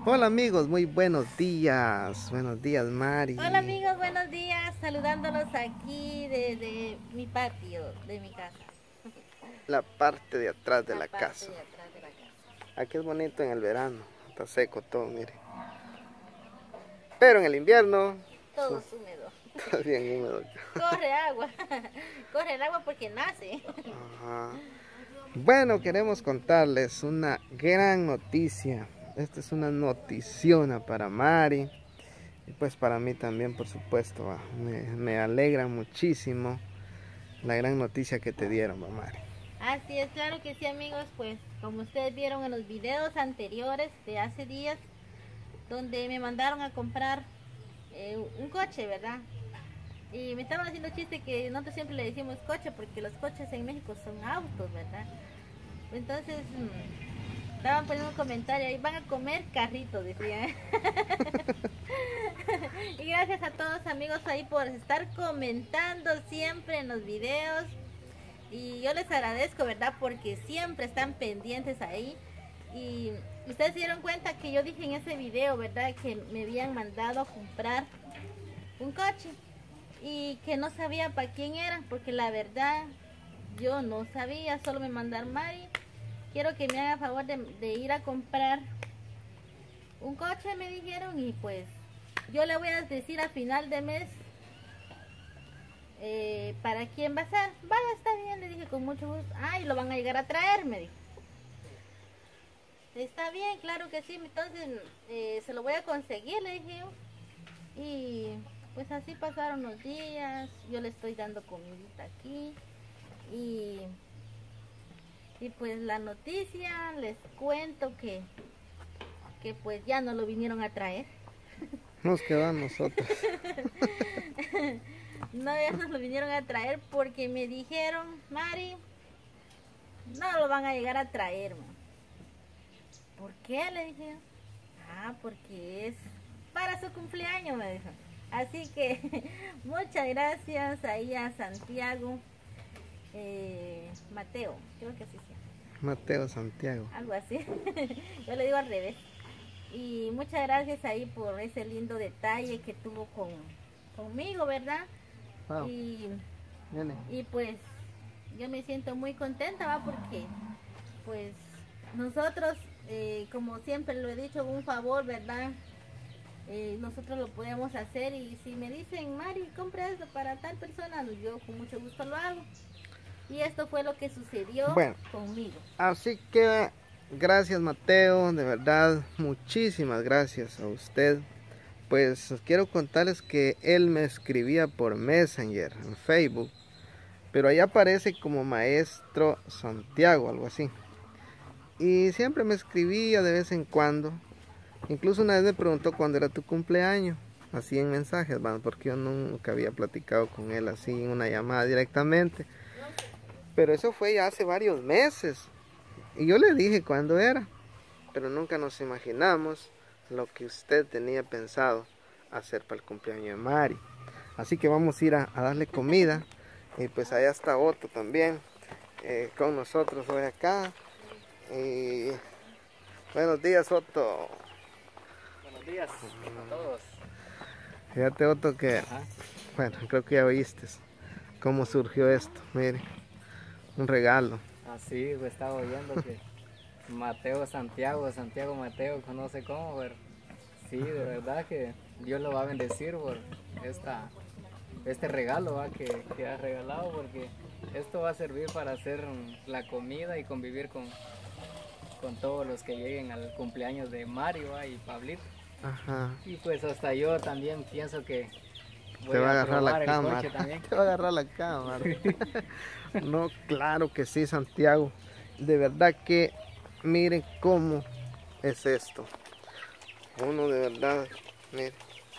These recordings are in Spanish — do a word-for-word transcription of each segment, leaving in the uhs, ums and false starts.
Hola amigos, muy buenos días. Buenos días, Mari. Hola amigos, buenos días. Saludándolos aquí desde mi patio de mi casa. La parte de atrás de la, La parte casa. de atrás de la casa. Aquí es bonito en el verano. Está seco todo, mire. Pero en el invierno Todo es húmedo. está bien húmedo. Corre agua. Corre el agua porque nace. Ajá. Bueno, queremos contarles una gran noticia. Esta es una noticiona para Mari. Y pues para mí también, por supuesto. ¿Va? Me, me alegra muchísimo la gran noticia que te dieron, ¿va, Mari? Así es, claro que sí amigos, pues como ustedes vieron en los videos anteriores de hace días, donde me mandaron a comprar eh, un coche, ¿verdad? Y me estaban haciendo chiste que nosotros siempre le decimos coche porque los coches en México son autos, ¿verdad? Entonces mmm, estaban poniendo un comentario ahí, van a comer carritos, decían. Y gracias a todos amigos ahí por estar comentando siempre en los videos. Y yo les agradezco, ¿verdad? Porque siempre están pendientes ahí. Y ustedes se dieron cuenta que yo dije en ese video, ¿verdad? Que me habían mandado a comprar un coche. Y que no sabía para quién era. Porque la verdad, yo no sabía. Solo me mandaron, Mari, quiero que me haga favor de, de ir a comprar un coche, me dijeron. Y pues yo le voy a decir a final de mes Eh, ¿para quién va a ser? Vaya, está bien, le dije con mucho gusto. Ah, y lo van a llegar a traer, me dijo. Está bien, claro que sí, entonces eh, se lo voy a conseguir, le dije yo. Y pues así pasaron los días, yo le estoy dando comidita aquí. Y, y pues la noticia, les cuento que, que pues ya no lo vinieron a traer. Nos quedamos nosotros. No, ya nos lo vinieron a traer porque me dijeron, Mari, no lo van a llegar a traer, man. ¿Por qué? Le dije. Ah, porque es para su cumpleaños, me dijo. Así que muchas gracias ahí a Santiago, eh, Mateo, creo que así se llama. Mateo Santiago. Algo así. Yo le digo al revés. Y muchas gracias ahí por ese lindo detalle que tuvo con, conmigo, ¿verdad? Wow. Y, Viene. y pues yo me siento muy contenta, ¿va? Porque pues nosotros, eh, como siempre lo he dicho, un favor, ¿verdad? Eh, nosotros lo podemos hacer y si me dicen, Mari, compra eso para tal persona, yo con mucho gusto lo hago. Y esto fue lo que sucedió bueno, conmigo. Así que gracias, Mateo, de verdad, muchísimas gracias a usted. Pues quiero contarles que él me escribía por Messenger en Facebook, pero ahí aparece como Maestro Santiago, algo así. Y siempre me escribía de vez en cuando. Incluso una vez me preguntó cuándo era tu cumpleaños, así en mensajes, bueno, porque yo nunca había platicado con él así en una llamada directamente. Pero eso fue ya hace varios meses. Y yo le dije cuándo era, pero nunca nos imaginamos lo que usted tenía pensado hacer para el cumpleaños de Mari. Así que vamos a ir a, a darle comida. Y pues allá está Otto también eh, con nosotros hoy acá. Y buenos días, Otto. Buenos días a todos. Fíjate, Otto, que Ajá. bueno, creo que ya oíste cómo surgió esto. Mire, un regalo. Así pues estaba oyendo que Mateo Santiago, Santiago Mateo, no sé cómo, pero sí, de verdad que Dios lo va a bendecir por esta, este regalo, ¿va? Que, que has regalado, porque esto va a servir para hacer la comida y convivir con, con todos los que lleguen al cumpleaños de Mario, ¿va? Y Pablito. Ajá. Y pues hasta yo también pienso que voy Te va a agarrar probar la el cámara. coche también. Te va a agarrar la cámara. No, claro que sí, Santiago. De verdad que miren cómo es esto. Uno de verdad, miren.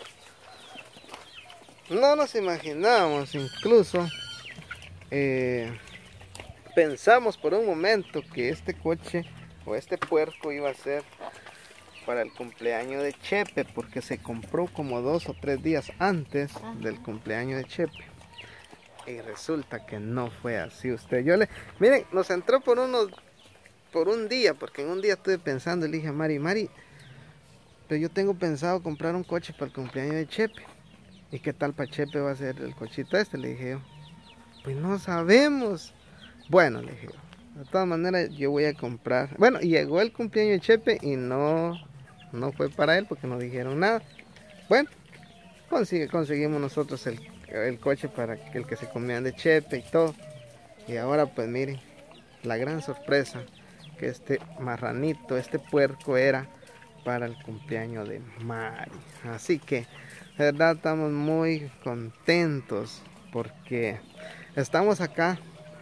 No nos imaginamos, incluso eh, pensamos por un momento que este coche o este puerco iba a ser para el cumpleaños de Chepe, porque se compró como dos o tres días antes Ajá. del cumpleaños de Chepe. Y resulta que no fue así. Usted, yo le, miren, nos entró por unos, por un día, porque en un día estuve pensando y le dije a Mari, Mari, pero yo tengo pensado comprar un coche para el cumpleaños de Chepe. ¿Y qué tal para Chepe va a ser el cochito este? Le dije yo. Pues no sabemos. Bueno, le dije yo. De todas maneras, yo voy a comprar. Bueno, llegó el cumpleaños de Chepe y no, no fue para él porque no dijeron nada. Bueno, consigue, conseguimos nosotros el, el coche para que el que se comían de Chepe y todo. Y ahora pues miren, la gran sorpresa que este marranito, este puerco era para el cumpleaños de Mari. Así que de verdad estamos muy contentos porque estamos acá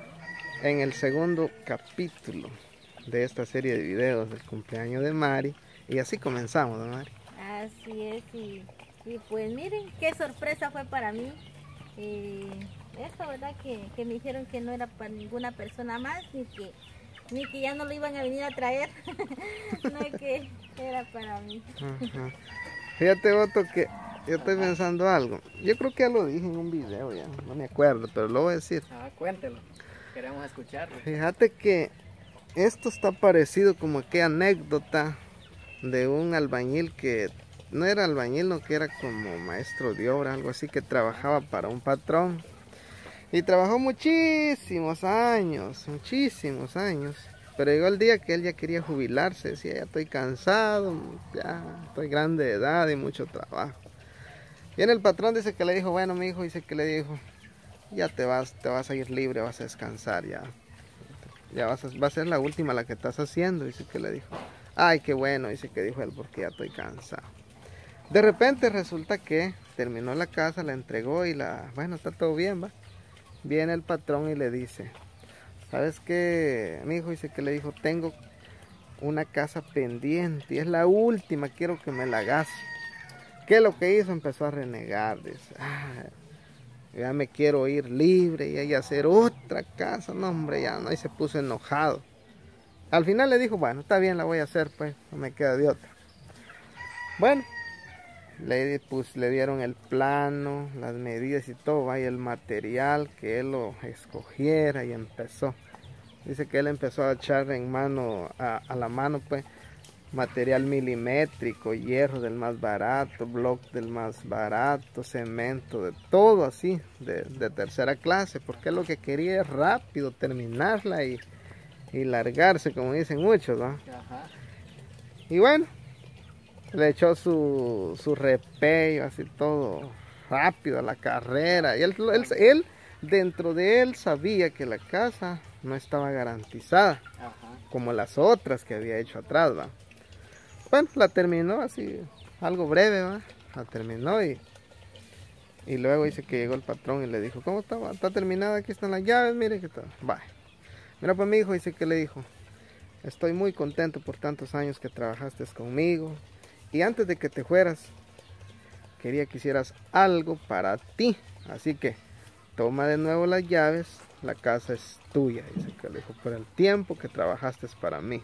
en el segundo capítulo de esta serie de videos del cumpleaños de Mari. Y así comenzamos, ¿no, Mari? Así es, y, y pues miren qué sorpresa fue para mí. Eh, esto, ¿verdad? Que, que me dijeron que no era para ninguna persona más, ni que, ni que ya no lo iban a venir a traer. No, que era para mí. Ajá. Fíjate, Otto, que yo estoy pensando algo. Yo creo que ya lo dije en un video, ya no me acuerdo, pero lo voy a decir. Ah, cuéntelo. Queremos escucharlo. Fíjate que esto está parecido como aquella anécdota de un albañil que no era albañil, no, que era como maestro de obra, algo así, que trabajaba para un patrón. Y trabajó muchísimos años, muchísimos años. Pero llegó el día que él ya quería jubilarse, decía, ya estoy cansado, ya estoy grande de edad y mucho trabajo. Y en el patrón dice que le dijo, bueno, mi hijo, dice que le dijo, ya te vas, te vas a ir libre, vas a descansar ya. Ya vas a, va a ser la última la que estás haciendo, dice que le dijo. Ay, qué bueno, dice que dijo él, porque ya estoy cansado. De repente resulta que terminó la casa, la entregó y la, bueno, está todo bien, va. Viene el patrón y le dice, ¿sabes qué, mi hijo? Dice que le dijo, tengo una casa pendiente y es la última, quiero que me la hagas. ¿Qué es lo que hizo? Empezó a renegar, dice, ah, ya me quiero ir libre y hay hacer otra casa. No, hombre, ya no, y se puso enojado. Al final le dijo, bueno, está bien, la voy a hacer, pues, no me queda de otra. Bueno, le, pues, le dieron el plano, las medidas y todo, vaya el material, que él lo escogiera y empezó. Dice que él empezó a echar en mano, a, a la mano, pues, material milimétrico, hierro del más barato, block del más barato, cemento, de todo así, de, de tercera clase, porque él lo que quería es rápido terminarla y, y largarse, como dicen muchos, ¿no? Ajá. Y bueno, le echó su, su repello, así todo rápido a la carrera, y él, él, él, dentro de él sabía que la casa no estaba garantizada, Ajá. como las otras que había hecho atrás, ¿va? Bueno, la terminó así, algo breve, ¿va? La terminó y, y luego dice que llegó el patrón y le dijo, ¿cómo está? ¿Está terminada? Aquí están las llaves, mire que está. Vaya. Mira, pues mi hijo dice que le dijo, estoy muy contento por tantos años que trabajaste conmigo y antes de que te fueras, quería que hicieras algo para ti. Así que toma de nuevo las llaves, la casa es tuya. Dice que le dijo, por el tiempo que trabajaste para mí.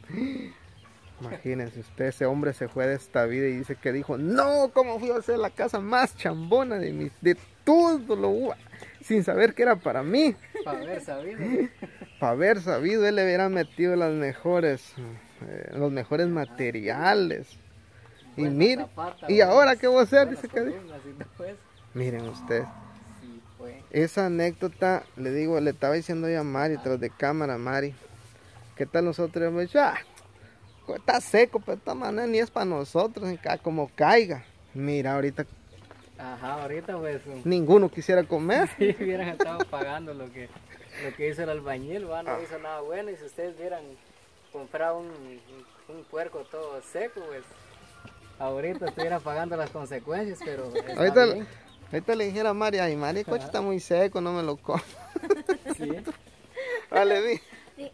Imagínense usted, ese hombre se fue de esta vida y dice que dijo, no, ¿cómo fui a hacer la casa más chambona de, mi, de todo lo hubo? Sin saber que era para mí. Para haber sabido. Para haber sabido, él le hubiera metido las mejores, eh, los mejores materiales. Y Buena mire, zapata, ¿y ahora qué voy a hacer? buenas Dice que dijo. columnas y todo eso. Miren ustedes. Sí, fue. Esa anécdota, le digo, le estaba diciendo yo a Mari, tras de cámara, Mari, ¿qué tal nosotros? Hemos dicho, ah, está seco, pero de esta manera ni es para nosotros, como caiga. Mira, ahorita Ajá, ahorita pues ninguno quisiera comer. si hubieran estado pagando lo que lo que hizo el albañil, va, no Ah. hizo nada bueno, y si ustedes hubieran comprado un, un puerco todo seco, pues ahorita estuvieran pagando las consecuencias, pero está Ahorita, bien. ahorita le dijera a Mari, ay Mari, el coche está muy seco, no me lo como. Sí. Vale, vi. Sí.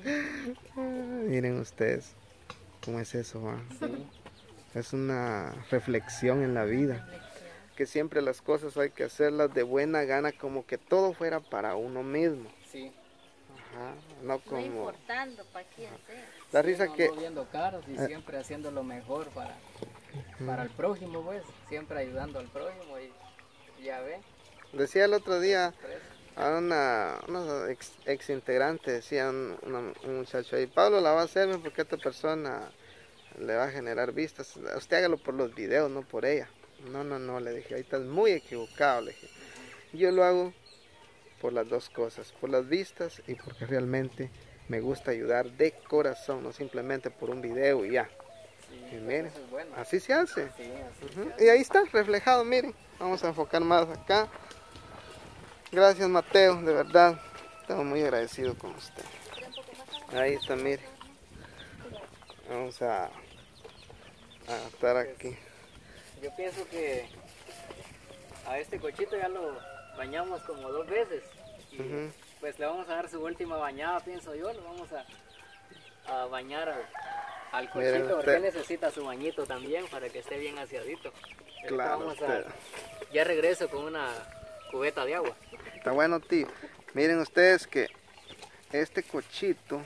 Miren ustedes, ¿cómo es eso, va? Sí. Es una reflexión en la vida, que siempre las cosas hay que hacerlas de buena gana, como que todo fuera para uno mismo. Sí. Ajá, no No como importando para quién sea. la risa No, que no viendo caros y Eh. siempre haciendo lo mejor para, para el prójimo, pues, siempre ayudando al prójimo, y ya ve. decía el otro día Pues, a una, una ex, ex integrante, decía un, una- un muchacho ahí, Pablo la va a hacer porque esta persona le va a generar vistas. Usted hágalo por los videos, no por ella. No, no, no, le dije, ahí estás muy equivocado, le dije. Yo lo hago por las dos cosas, por las vistas y porque realmente me gusta ayudar de corazón, no simplemente por un video y ya. Sí, Y miren, eso es bueno. así se hace. Sí, así Ujú. se Y ahí está, reflejado, miren. Vamos a enfocar más acá. Gracias, Mateo, de verdad. Estamos muy agradecidos con usted. Ahí está, mire. Vamos a, a estar aquí. Yo pienso que a este cochito ya lo bañamos como dos veces. Y Ujú. pues le vamos a dar su última bañada, pienso yo. Lo vamos a, a bañar al, al cochito Miren porque usted. él necesita su bañito también para que esté bien aseadito. Ahorita Claro, vamos usted. a, ya regreso con una cubeta de agua. Está bueno, tío. Miren ustedes que este cochito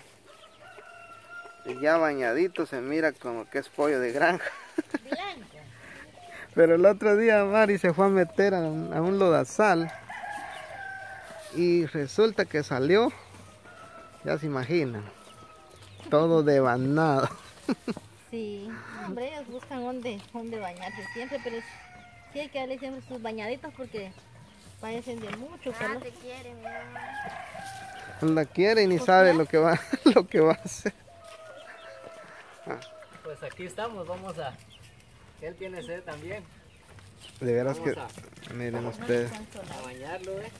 ya bañadito se mira como que es pollo de granja. Blanco. Pero el otro día Mari se fue a meter a un, a un lodazal y resulta que salió, ya se imaginan, todo devanado. Sí, hombre, ellos buscan dónde, dónde bañarse siempre, pero es- sí hay que darle siempre sus bañaditos porque padecen de mucho calor. Ah, te quiere, mi mamá. No la quiere y ni Pues sabe ya. lo que va, lo que va a hacer. Pues aquí estamos, vamos a... Él tiene sed también. De veras que, Vamos miren ustedes. a bañarlo, ¿eh?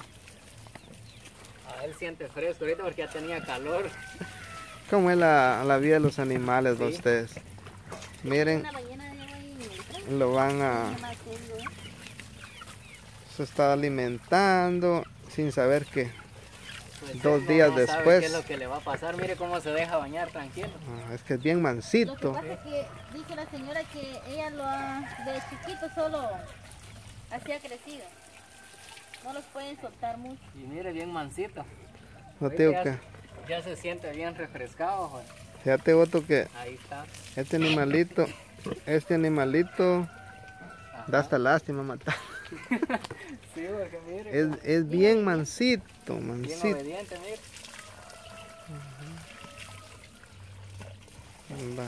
A él siente fresco ahorita porque ya tenía calor. ¿Cómo es la, la vida de los animales, Sí. ustedes? Miren, Una ballena de agua ahí en el tren, lo van a... más serio, ¿eh? se está alimentando sin saber que Pues Dos él no- días no sabe después. qué es lo que le va a pasar. Mire cómo se deja bañar tranquilo. ah, es que es bien Lo que mansito. pasa es que dice la señora que ella lo ha, de chiquito solo así ha crecido. No los pueden soltar mucho. Y mire, bien mansito. No Ahorita te digo ya, que, ya se siente bien refrescado, joder. fíjate Otto que Ahí está. este animalito, este animalito Ajá. da hasta lástima matar. Sí, porque mire. Es, es bien mansito, bien mansito. obediente, mire. Va.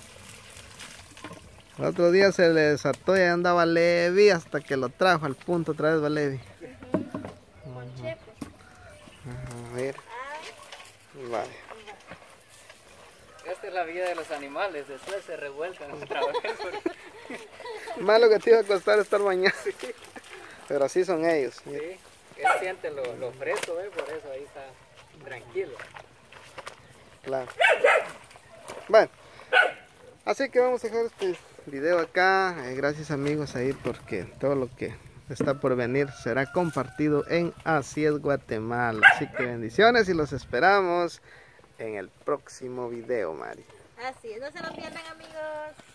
El otro día se le desató y andaba Levi hasta que lo trajo al punto otra vez va Levi. Con chepe. Ajá, a ver. Vale. Esta es la vida de los animales. Después se revuelcan otra vez. porque- Malo que te iba a costar estar bañado. Pero así son ellos. Sí, él siente lo, lo fresco, ¿eh? Por eso ahí está tranquilo. Claro. Bueno, así que vamos a dejar este video acá. Eh, gracias amigos ahí porque todo lo que está por venir será compartido en Así es Guatemala. Así que bendiciones y los esperamos en el próximo video, Mari. Así es, no se lo pierdan amigos.